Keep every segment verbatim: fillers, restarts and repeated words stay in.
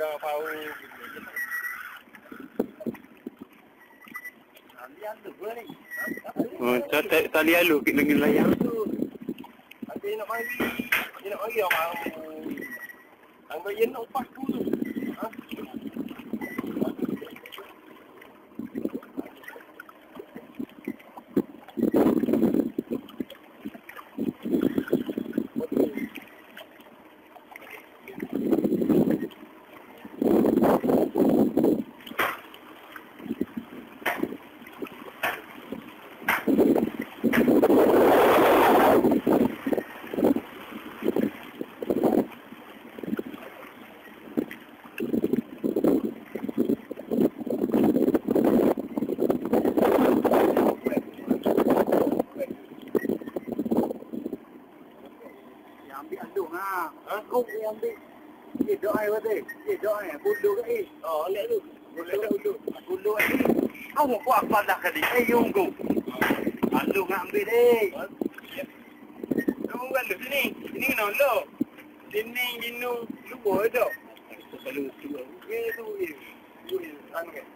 pegang pau. Oh, tak tali alu dengan layar tu. Ada nak mari. Dia nak mari orang. Ang bayan nak pas tu. Ha? Kau yang ambil eh doa ai betul eh doa ai bulu ke eh oh lihat tu bulu bulu bulu ni kau mau buat apa dah kali eh yung go alu ngambil deh kamu kan lu sini sini kena lu sini ginu lu boleh tu kalau tu eh tu eh tu kan ke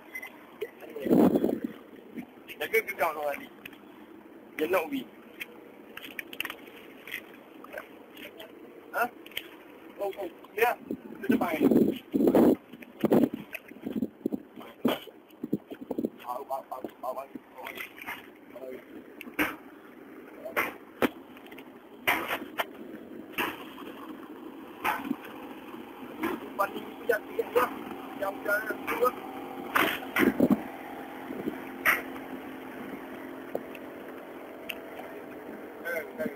jaga ke kau tadi dia nak ubi ha oh, oh, ya, di depan. Bau, bau, bau, bau, bau. Pati pijak dia tu, jam jalan tu. Eh, eh.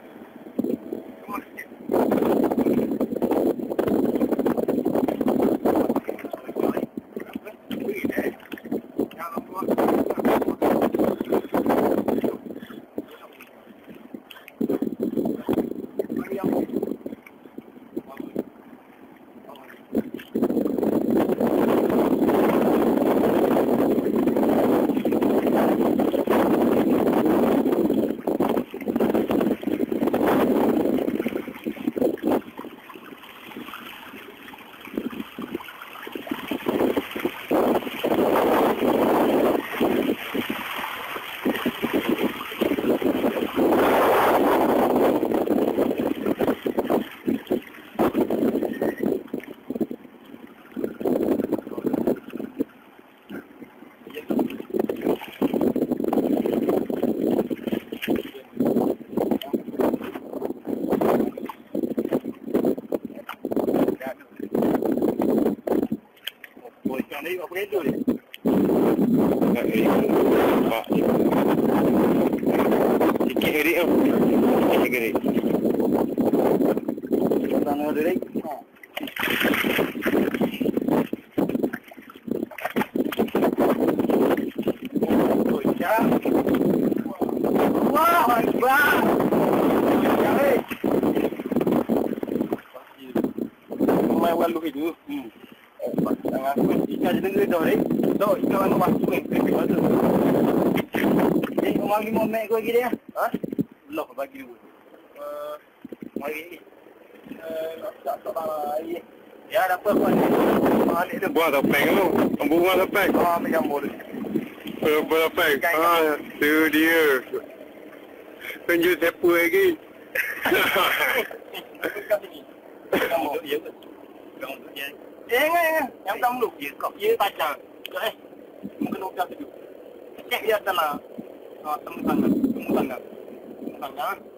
Ni apa itu ni? Tak ni. Pak. Sikit gerik tu. Sikit gerik. Tangan gerik. Ha. Oh, ya. Wah, hebat. Jangan. Mai walu itu. Hmm. Jangan ikan dengar dah ni. Dah ikan nak masuk ni. Betul. Ni orang ni mau mek kau lagi dia. Ha? Belum bagi dulu. Eh, mari ni. Eh, tak tak lagi. Ya, dapat apa ni? Balik tu. buat topeng tu. Ambu buat topeng. Ah, macam boleh. Buat topeng. Ah, tu dia. Tunjuk siapa lagi. Dekat sini. Kamu dia. Kamu dia. Jangan, yang kamu lu, dia kau, dia tajam. Eh, mungkin udah tu. Cek dia sana. Ah, temu sana, temu sana, temu sana.